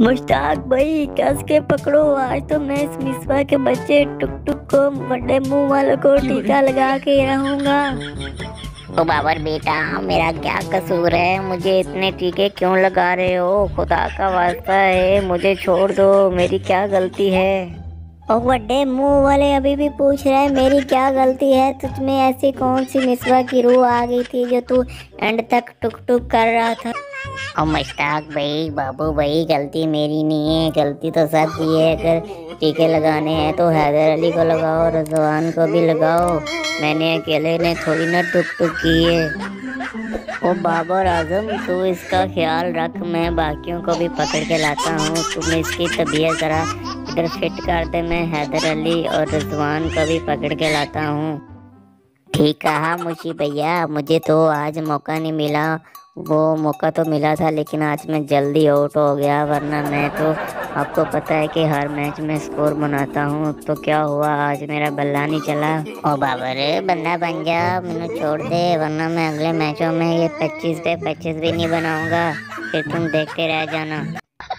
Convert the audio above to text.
मुश्ताक भाई कस के पकड़ो, आज तो मैं इस मिसवा के बच्चे टुक टुक को बड़े मुंह वालों को टीका लगा के रहूंगा। ओ बाबर बेटा, मेरा क्या कसूर है? मुझे इतने टीके क्यों लगा रहे हो? खुदा का वास्ता है, मुझे छोड़ दो। मेरी क्या गलती है? और बड़े मुंह वाले अभी भी पूछ रहे हैं मेरी क्या गलती है? तुझमें ऐसी कौन सी मिसवा की रूह आ गई थी जो तू एंड तक टुक टुक कर रहा था? और मुश्ताक भाई, बाबू भाई, गलती मेरी नहीं है, गलती तो सब की है। अगर टीके लगाने हैं तो हैदर अली को लगाओ, रजवान को भी लगाओ। मैंने अकेले ने थोड़ी ना टुक टुक की है। ओ बाबर आजम, तू इसका ख्याल रख, मैं बाकियों को भी पकड़ के लाता हूँ। तुम इसकी तबीयत जरा इधर फिट कर दे, मैं हैदर अली और रिजवान को भी पकड़ के लाता हूँ। ठीक कहा मुशी भैया, मुझे तो आज मौका नहीं मिला। वो मौका तो मिला था लेकिन आज मैं जल्दी आउट हो गया, वरना मैं तो, आपको पता है कि हर मैच में स्कोर बनाता हूँ। तो क्या हुआ, आज मेरा बल्ला नहीं चला। ओ बाबर, बंदा बन जा, मैंने छोड़ दे, वरना मैं अगले मैचों में ये 25 पे 25 भी नहीं बनाऊंगा, फिर तुम देखते रह जाना।